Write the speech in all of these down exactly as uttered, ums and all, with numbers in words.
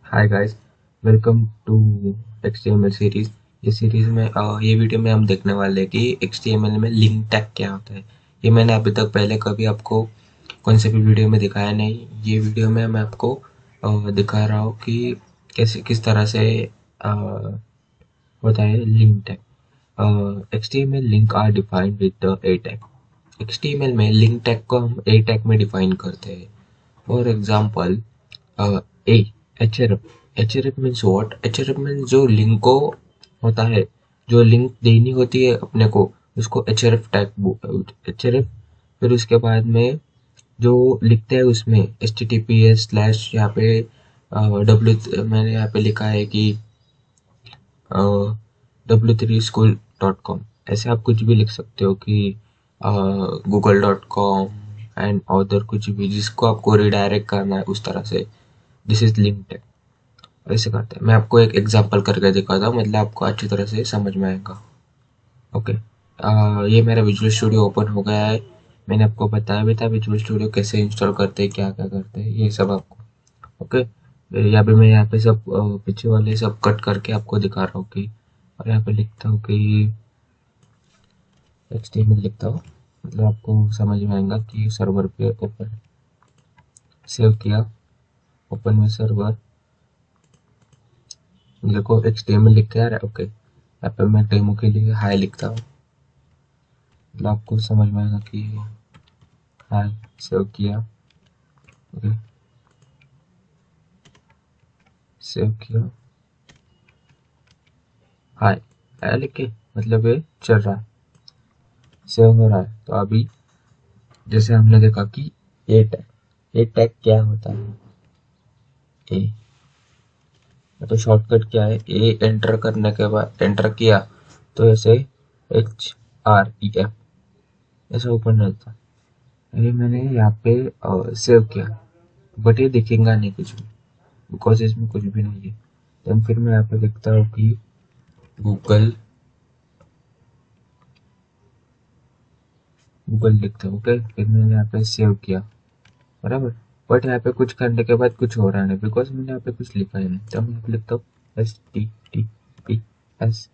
Hi guys, welcome to X T M L series. इस सीरीज में अ, ये वीडियो में हम देखने वाले हैं कि एक्स टी एम एल में लिंक टैग क्या होता है। ये मैंने अभी तक पहले कभी आपको कौन से भी वीडियो में दिखाया नहीं। ये वीडियो में मैं आपको अ, दिखा रहा हूँ कि कैसे किस तरह से अ, होता है link tag. X T M L link are defined with the A tag. X T M L में लिंक टैग को हम ए टैग में डिफाइन करते हैं। For example, uh, A href href means what? href means जो link को होता है, जो लिंक देनी होती है अपने को, उसको href टैग href। फिर उसके बाद में जो लिखते हैं उसमें H T T P S slash यहाँ पे डब्ल्यू मैंने यहाँ पे लिखा है कि W three school dot com. ऐसे आप कुछ भी लिख सकते हो कि Google dot com and other कुछ भी जिसको आपको रिडायरेक्ट करना है उस तरह से। This is link tag. ऐसे करते हैं। मैं आपको एक एग्जांपल करके दिखाता हूँ, मतलब आपको अच्छी तरह से समझ में आएगा। ओके, आ, ये मेरा विजुअल स्टूडियो ओपन हो गया है। मैंने आपको बताया भी था विजुअल स्टूडियो कैसे इंस्टॉल करते हैं, क्या क्या करते हैं, ये सब आपको। ओके, यहाँ पे मैं यहाँ पे सब अ, पीछे वाले सब कट करके आपको दिखा रहा हूँ कि, और यहाँ पे लिखता हूँ कि एच टी एम एल लिखता हूँ, मतलब आपको समझ में आएगा कि सर्वर पे ओपन सेव किया, ओपन में सर्वर, देखो एच टी एम एल लिख के आ रहा है। ओके, यहाँ पे मैं डेमो के लिए हाई लिखता हूँ, मतलब आपको समझ में आएगा कि हाई सेव किया। ओके, सेव किया, हाई हाई लिख के, मतलब ये चल रहा है, सेव हो रहा है। तो अभी जैसे हमने देखा कि ए टैग, ए टैग क्या होता है, ए तो शॉर्टकट क्या है, ए एंटर करने के बाद एंटर किया तो ऐसे एच आर ई एफ ऐसा ओपन रहता है। ये मैंने यहाँ पे सेव किया, बट ये दिखेगा नहीं कुछ भी, बिकॉज इसमें कुछ भी नहीं है। तो फिर मैं यहाँ पे लिखता हूँ कि गूगल गूगल लिखता हूँ। ओके, फिर मैंने यहाँ पे सेव किया, बराबर। बट यहाँ पे कुछ करने के बाद कुछ हो रहा नहीं, बिकॉज मैंने यहाँ पे कुछ लिखा ही नहीं। तो मैं यहाँ पे लिखता हूँ S T T P S,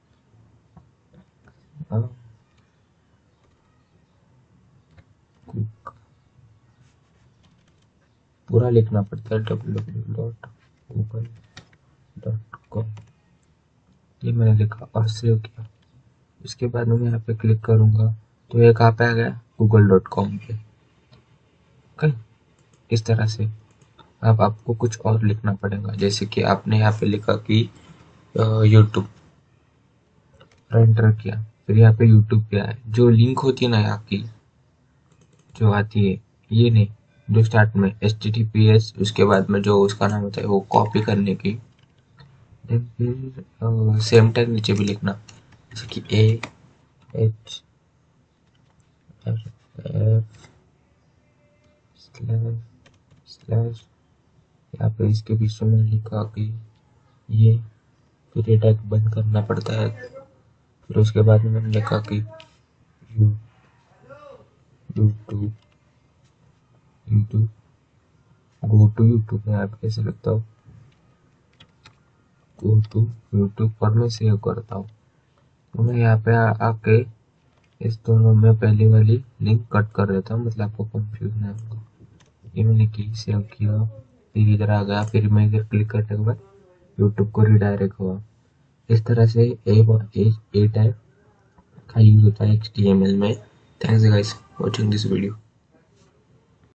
पूरा लिखना पड़ता है, W W dot Google dot com. ये मैंने लिखा और सेव किया। उसके बाद मैं यहाँ पे क्लिक करूँगा तो ये कहाँ पे आ गया, गूगल डॉट कॉम पे। ओके, इस तरह से अब आपको कुछ और लिखना पड़ेगा, जैसे कि आपने यहाँ पे लिखा कि यूट्यूब, एंटर किया, फिर यहाँ पे यूट्यूब पे आए, जो लिंक होती है ना यहाँ की जो आती है, ये नहीं, जो स्टार्ट में H T T P S उसके बाद में जो उसका नाम होता है वो कॉपी करने की। फिर सेम टैग नीचे भी लिखना, जैसे कि A H F F slash slash, यहाँ पे इसके बीच में लिखा कि ये, फिर ये टैग बंद करना पड़ता है। फिर उसके बाद में मैंने लिखा कि you YouTube YouTube go to YouTube में आप कैसे लिखता हूँ, गो टू यूट्यूब पर मैं सेव करता हूँ। तो मैं यहाँ पे आ, आके इस दोनों में पहली वाली लिंक कट कर देता हूँ, मतलब आपको कंफ्यूज नहीं होगा। ये मैंने की, सेव किया, फिर इधर आ गया, फिर मैं इधर क्लिक करने के बाद यूट्यूब को रिडायरेक्ट हुआ। इस तरह से ए ए टाइप का यूज होता है एक्स टी एम एल में। Thanks guys watching this video.